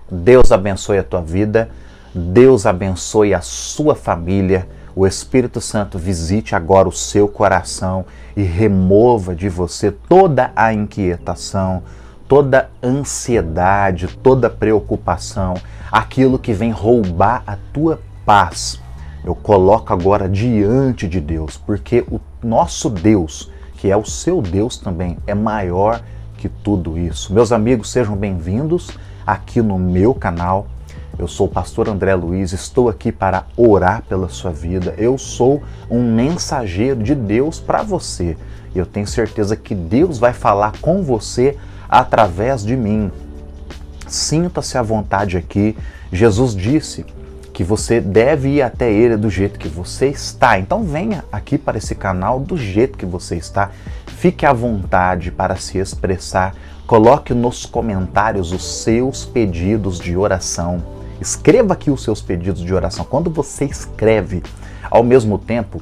Deus abençoe a tua vida, Deus abençoe a sua família. O Espírito Santo visite agora o seu coração e remova de você toda a inquietação, toda ansiedade, toda preocupação, aquilo que vem roubar a tua paz. Eu coloco agora diante de Deus, porque o nosso Deus, que é o seu Deus também, é maior que tudo isso. Meus amigos, sejam bem-vindos aqui no meu canal. Eu sou o pastor André Luiz, estou aqui para orar pela sua vida. Eu sou um mensageiro de Deus para você. Eu tenho certeza que Deus vai falar com você através de mim. Sinta-se à vontade aqui. Jesus disse que você deve ir até Ele do jeito que você está. Então venha aqui para esse canal do jeito que você está. Fique à vontade para se expressar. Coloque nos comentários os seus pedidos de oração. Escreva aqui os seus pedidos de oração. Quando você escreve, ao mesmo tempo,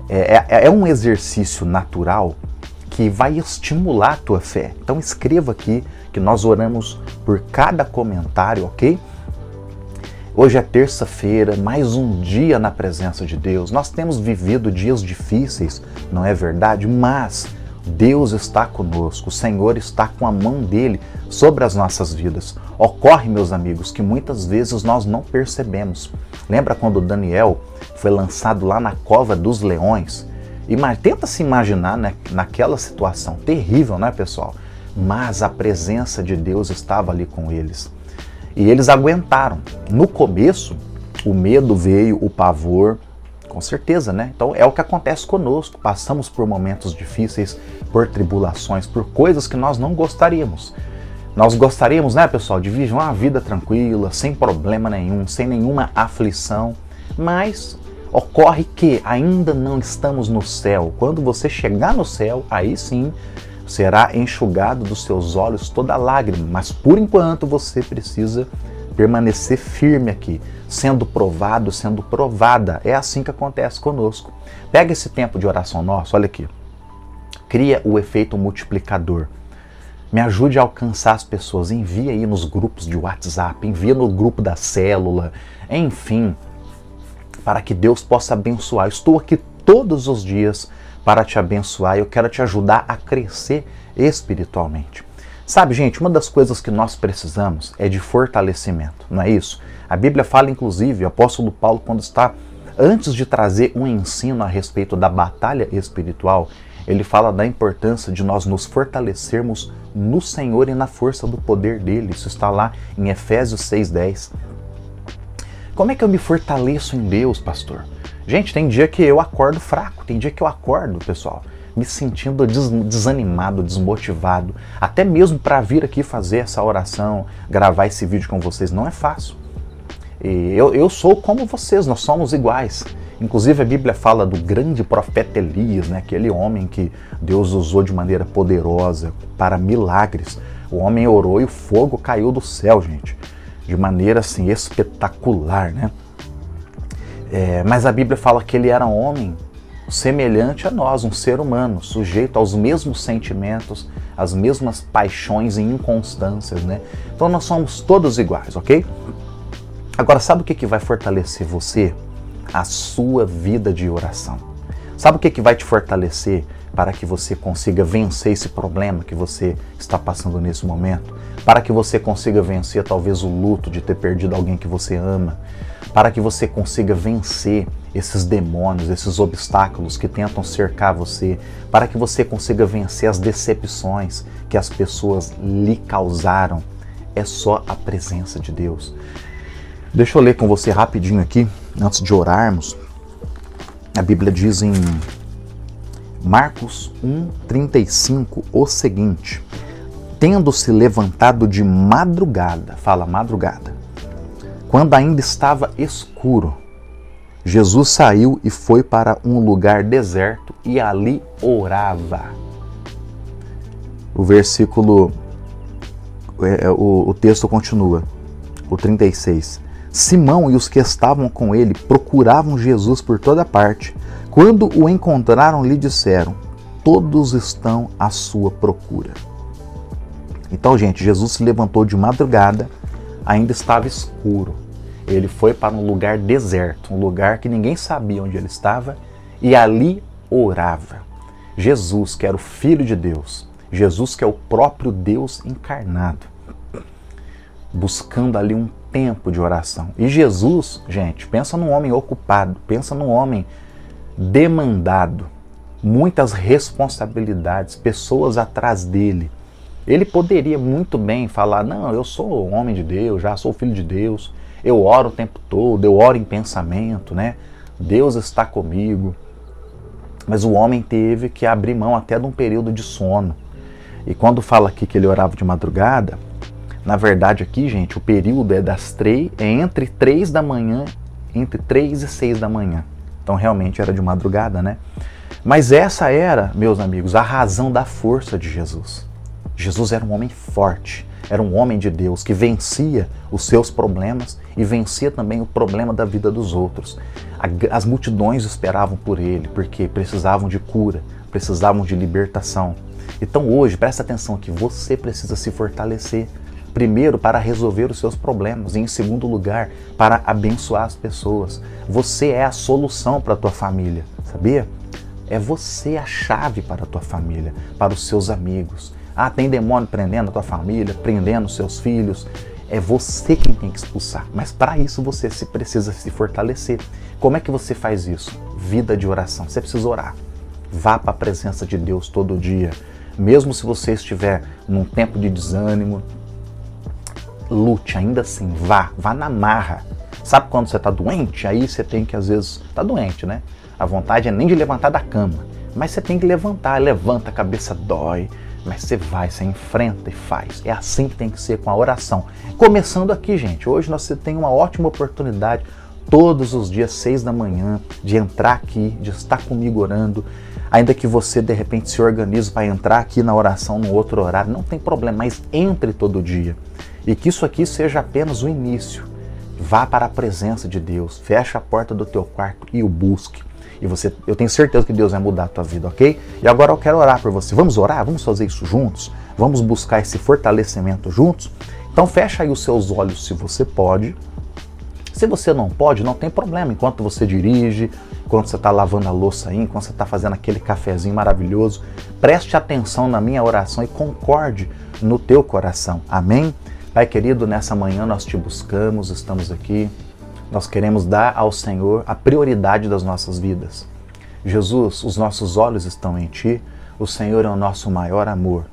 é um exercício natural que vai estimular a tua fé. Então escreva aqui que nós oramos por cada comentário, ok? Hoje é terça-feira, mais um dia na presença de Deus. Nós temos vivido dias difíceis, não é verdade? Mas Deus está conosco, o Senhor está com a mão dele sobre as nossas vidas. Ocorre, meus amigos, que muitas vezes nós não percebemos. Lembra quando Daniel foi lançado lá na cova dos leões? Tenta se imaginar, né, naquela situação terrível, né, pessoal? Mas a presença de Deus estava ali com eles. E eles aguentaram. No começo, o medo veio, o pavor, com certeza, né? Então é o que acontece conosco. Passamos por momentos difíceis, por tribulações, por coisas que nós não gostaríamos. Nós gostaríamos, né, pessoal, de viver uma vida tranquila, sem problema nenhum, sem nenhuma aflição. Mas ocorre que ainda não estamos no céu. Quando você chegar no céu, aí sim será enxugado dos seus olhos toda lágrima. Mas por enquanto você precisa permanecer firme aqui, sendo provado, sendo provada. É assim que acontece conosco. Pega esse tempo de oração nosso, olha aqui. Cria o efeito multiplicador. Me ajude a alcançar as pessoas. Envia aí nos grupos de WhatsApp, envia no grupo da célula, enfim, para que Deus possa abençoar. Estou aqui todos os dias para te abençoar. Eu quero te ajudar a crescer espiritualmente. Sabe, gente, uma das coisas que nós precisamos é de fortalecimento, não é isso? A Bíblia fala, inclusive, o apóstolo Paulo, quando está, antes de trazer um ensino a respeito da batalha espiritual, ele fala da importância de nós nos fortalecermos no Senhor e na força do poder dele. Isso está lá em Efésios 6:10. Como é que eu me fortaleço em Deus, pastor? Gente, tem dia que eu acordo fraco, tem dia que eu acordo, pessoal, me sentindo desanimado, desmotivado, até mesmo para vir aqui fazer essa oração, gravar esse vídeo com vocês, não é fácil. E eu sou como vocês, nós somos iguais. Inclusive a Bíblia fala do grande profeta Elias, né? Aquele homem que Deus usou de maneira poderosa para milagres. O homem orou e o fogo caiu do céu, gente, de maneira assim espetacular, né? Mas a Bíblia fala que ele era um homem semelhante a nós, um ser humano, sujeito aos mesmos sentimentos, às mesmas paixões e inconstâncias, né? Então nós somos todos iguais, ok? Agora, sabe o que vai fortalecer você? A sua vida de oração. Sabe o que vai te fortalecer para que você consiga vencer esse problema que você está passando nesse momento? Para que você consiga vencer talvez o luto de ter perdido alguém que você ama? Para que você consiga vencer esses demônios, esses obstáculos que tentam cercar você? Para que você consiga vencer as decepções que as pessoas lhe causaram? É só a presença de Deus. Deixa eu ler com você rapidinho aqui, antes de orarmos. A Bíblia diz em Marcos 1:35 o seguinte: tendo-se levantado de madrugada, fala madrugada, quando ainda estava escuro, Jesus saiu e foi para um lugar deserto e ali orava. O versículo, o texto continua, o 36. Simão e os que estavam com ele procuravam Jesus por toda parte. Quando o encontraram, lhe disseram: todos estão à sua procura. Então, gente, Jesus se levantou de madrugada, ainda estava escuro. Ele foi para um lugar deserto, um lugar que ninguém sabia onde ele estava, e ali orava. Jesus, que era o Filho de Deus, Jesus, que é o próprio Deus encarnado, buscando ali um tempo de oração. E Jesus, gente, pensa num homem ocupado, pensa num homem demandado, muitas responsabilidades, pessoas atrás dele. Ele poderia muito bem falar, não, eu sou um homem de Deus, já sou filho de Deus, eu oro o tempo todo, eu oro em pensamento, né? Deus está comigo. Mas o homem teve que abrir mão até de um período de sono. E quando fala aqui que ele orava de madrugada, na verdade aqui, gente, o período é entre 3 da manhã, entre 3 e 6 da manhã. Então realmente era de madrugada, né? Mas essa era, meus amigos, a razão da força de Jesus. Jesus era um homem forte, era um homem de Deus que vencia os seus problemas e vencia também o problema da vida dos outros. As multidões esperavam por ele porque precisavam de cura, precisavam de libertação. Então hoje, presta atenção que você precisa se fortalecer. Primeiro, para resolver os seus problemas, e em segundo lugar, para abençoar as pessoas. Você é a solução para a tua família, sabia? É você a chave para a tua família, para os seus amigos. Ah, tem demônio prendendo a tua família, prendendo os seus filhos. É você quem tem que expulsar. Mas para isso você precisa se fortalecer. Como é que você faz isso? Vida de oração. Você precisa orar. Vá para a presença de Deus todo dia. Mesmo se você estiver num tempo de desânimo, lute, ainda assim, vá na marra. Sabe quando você está doente? Aí você tem que, às vezes, tá doente, né? A vontade é nem de levantar da cama, mas você tem que levantar, levanta, a cabeça dói, mas você vai, você enfrenta e faz. É assim que tem que ser com a oração. Começando aqui, gente, hoje você tem uma ótima oportunidade, todos os dias, 6 da manhã, de entrar aqui, de estar comigo orando, ainda que você, de repente, se organize para entrar aqui na oração no outro horário, não tem problema, mas entre todo dia. E que isso aqui seja apenas o início. Vá para a presença de Deus, fecha a porta do teu quarto e o busque. E eu tenho certeza que Deus vai mudar a tua vida, ok? E agora eu quero orar por você. Vamos orar? Vamos fazer isso juntos? Vamos buscar esse fortalecimento juntos? Então fecha aí os seus olhos se você pode. Se você não pode, não tem problema. Enquanto você dirige, enquanto você está lavando a louça aí, enquanto você está fazendo aquele cafezinho maravilhoso, preste atenção na minha oração e concorde no teu coração. Amém? Pai querido, nessa manhã nós te buscamos, estamos aqui. Nós queremos dar ao Senhor a prioridade das nossas vidas. Jesus, os nossos olhos estão em Ti, o Senhor é o nosso maior amor.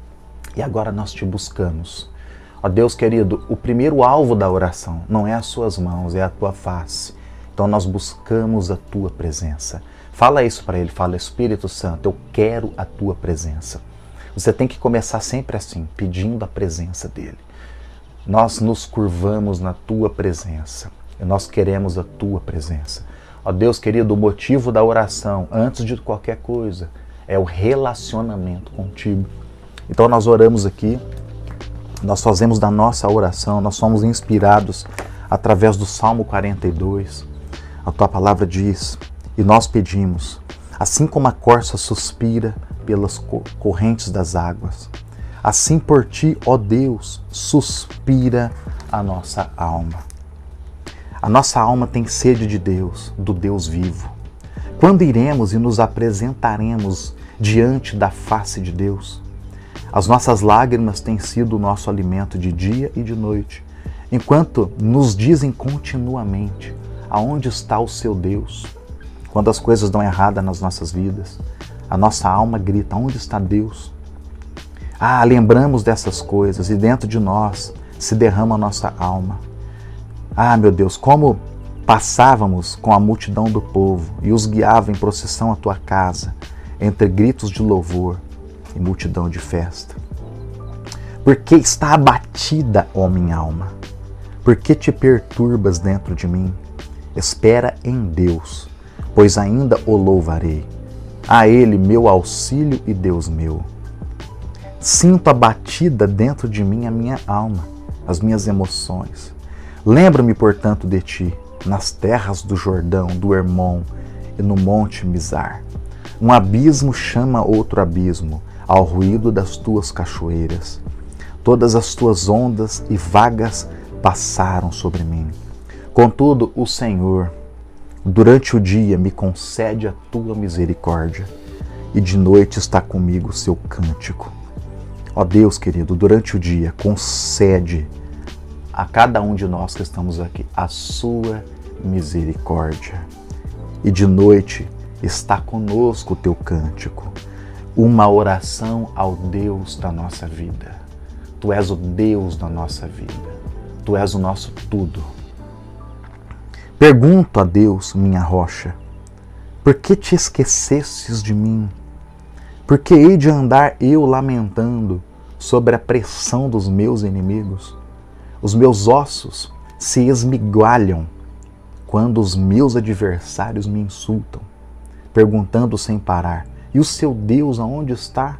E agora nós te buscamos. Ó Deus querido, o primeiro alvo da oração não é as suas mãos, é a Tua face. Então nós buscamos a Tua presença. Fala isso para Ele, fala, Espírito Santo, eu quero a Tua presença. Você tem que começar sempre assim, pedindo a presença dEle. Nós nos curvamos na Tua presença. Nós queremos a Tua presença. Ó Deus querido, o motivo da oração, antes de qualquer coisa, é o relacionamento contigo. Então nós oramos aqui, nós fazemos da nossa oração, nós somos inspirados através do Salmo 42. A Tua palavra diz, e nós pedimos, assim como a corça suspira pelas correntes das águas, assim por Ti, ó Deus, suspira a nossa alma. A nossa alma tem sede de Deus, do Deus vivo. Quando iremos e nos apresentaremos diante da face de Deus? As nossas lágrimas têm sido o nosso alimento de dia e de noite, enquanto nos dizem continuamente, aonde está o seu Deus? Quando as coisas dão errada nas nossas vidas, a nossa alma grita, onde está Deus? Ah, lembramos dessas coisas e dentro de nós se derrama a nossa alma. Ah, meu Deus, como passávamos com a multidão do povo e os guiava em procissão à Tua casa, entre gritos de louvor e multidão de festa. Porque está abatida, ó minha alma? Por que te perturbas dentro de mim? Espera em Deus, pois ainda o louvarei. A Ele meu auxílio e Deus meu. Sinto abatida dentro de mim a minha alma, as minhas emoções. Lembra-me, portanto, de Ti, nas terras do Jordão, do Hermon e no monte Mizar. Um abismo chama outro abismo, ao ruído das Tuas cachoeiras. Todas as Tuas ondas e vagas passaram sobre mim. Contudo, o Senhor, durante o dia, me concede a tua misericórdia, e de noite está comigo o seu cântico. Ó Deus querido, durante o dia, concede a cada um de nós que estamos aqui a sua misericórdia. E de noite está conosco o teu cântico, uma oração ao Deus da nossa vida. Tu és o Deus da nossa vida, tu és o nosso tudo. Pergunto a Deus, minha rocha, por que te esquecestes de mim? Por que hei de andar eu lamentando sobre a pressão dos meus inimigos? Os meus ossos se esmigalham quando os meus adversários me insultam, perguntando sem parar, e o seu Deus aonde está?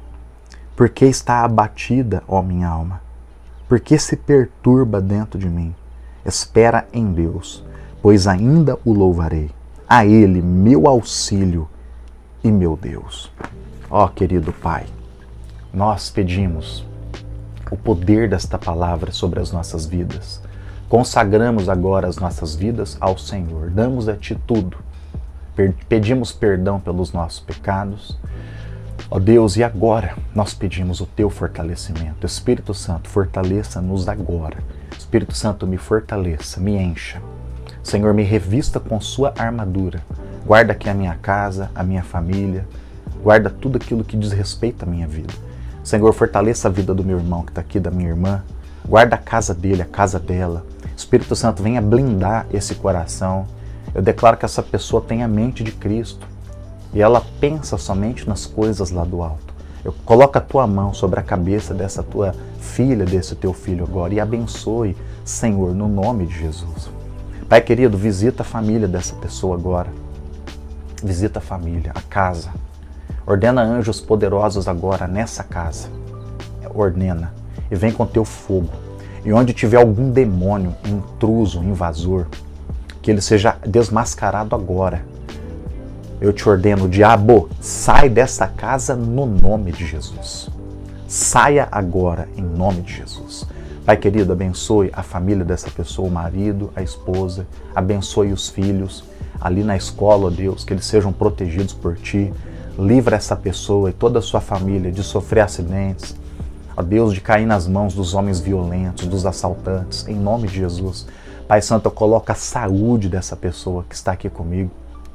Por que está abatida, ó minha alma? Por que se perturba dentro de mim? Espera em Deus, pois ainda o louvarei. A Ele, meu auxílio e meu Deus. Ó querido Pai, nós pedimos o poder desta palavra sobre as nossas vidas. Consagramos agora as nossas vidas ao Senhor. Damos a Ti tudo. Pedimos perdão pelos nossos pecados. Ó Deus, e agora nós pedimos o Teu fortalecimento. Espírito Santo, fortaleça-nos agora. Espírito Santo, me fortaleça, me encha. Senhor, me revista com Sua armadura. Guarda aqui a minha casa, a minha família. Guarda tudo aquilo que diz respeito à minha vida. Senhor, fortaleça a vida do meu irmão que está aqui, da minha irmã. Guarda a casa dele, a casa dela. Espírito Santo, venha blindar esse coração. Eu declaro que essa pessoa tem a mente de Cristo e ela pensa somente nas coisas lá do alto. Eu coloco a tua mão sobre a cabeça dessa tua filha, desse teu filho agora e abençoe, Senhor, no nome de Jesus. Pai querido, visita a família dessa pessoa agora. Visita a família, a casa. Ordena anjos poderosos agora nessa casa. Ordena. E vem com teu fogo. E onde tiver algum demônio, intruso, invasor, que ele seja desmascarado agora. Eu te ordeno, diabo, sai dessa casa no nome de Jesus. Saia agora em nome de Jesus. Pai querido, abençoe a família dessa pessoa, o marido, a esposa, abençoe os filhos, ali na escola, ó Deus, que eles sejam protegidos por Ti. Livra essa pessoa e toda a sua família de sofrer acidentes, ó Deus, de cair nas mãos dos homens violentos, dos assaltantes, em nome de Jesus. Pai Santo, eu coloco a saúde dessa pessoa que está aqui comigo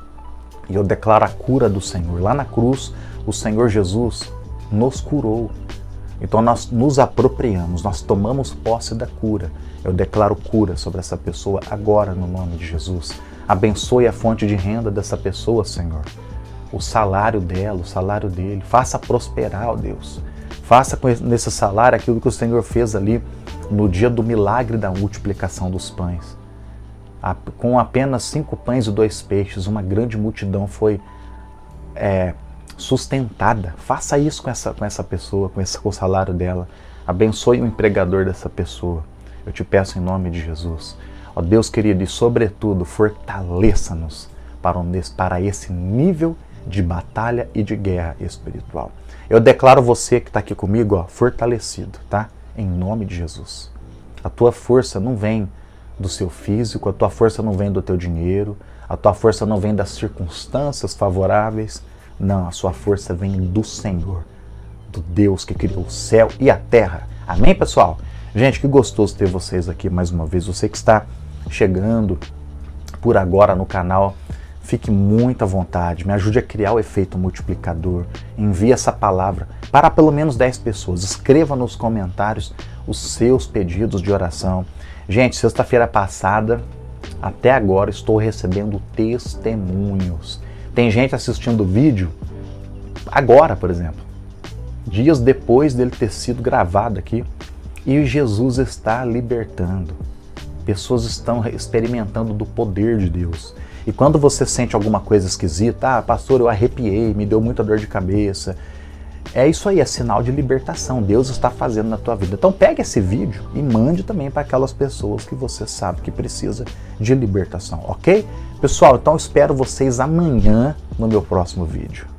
e eu declaro a cura do Senhor. Lá na cruz, o Senhor Jesus nos curou. Então nós nos apropriamos, nós tomamos posse da cura. Eu declaro cura sobre essa pessoa agora, no nome de Jesus. Abençoe a fonte de renda dessa pessoa, Senhor. O salário dela, o salário dele. Faça prosperar, ó Deus. Faça nesse salário aquilo que o Senhor fez ali no dia do milagre da multiplicação dos pães. Com apenas 5 pães e 2 peixes, uma grande multidão foi sustentada. Faça isso com essa pessoa, com o salário dela. Abençoe o empregador dessa pessoa. Eu te peço em nome de Jesus. Ó Deus querido, e sobretudo, fortaleça-nos para esse nível de batalha e de guerra espiritual. Eu declaro você que está aqui comigo, ó, fortalecido, tá? Em nome de Jesus. A tua força não vem do seu físico, a tua força não vem do teu dinheiro, a tua força não vem das circunstâncias favoráveis. Não, a sua força vem do Senhor, do Deus que criou o céu e a terra. Amém, pessoal? Gente, que gostoso ter vocês aqui mais uma vez. Você que está chegando por agora no canal, fique muito à vontade, me ajude a criar o efeito multiplicador, envie essa palavra para pelo menos 10 pessoas, escreva nos comentários os seus pedidos de oração. Gente, sexta-feira passada, até agora, estou recebendo testemunhos. Tem gente assistindo o vídeo agora, por exemplo, dias depois dele ter sido gravado aqui, e Jesus está libertando. Pessoas estão experimentando do poder de Deus. E quando você sente alguma coisa esquisita, pastor, eu arrepiei, me deu muita dor de cabeça, é isso aí, é sinal de libertação. Deus está fazendo na tua vida. Então pegue esse vídeo e mande também para aquelas pessoas que você sabe que precisa de libertação, ok? Pessoal, então espero vocês amanhã no meu próximo vídeo.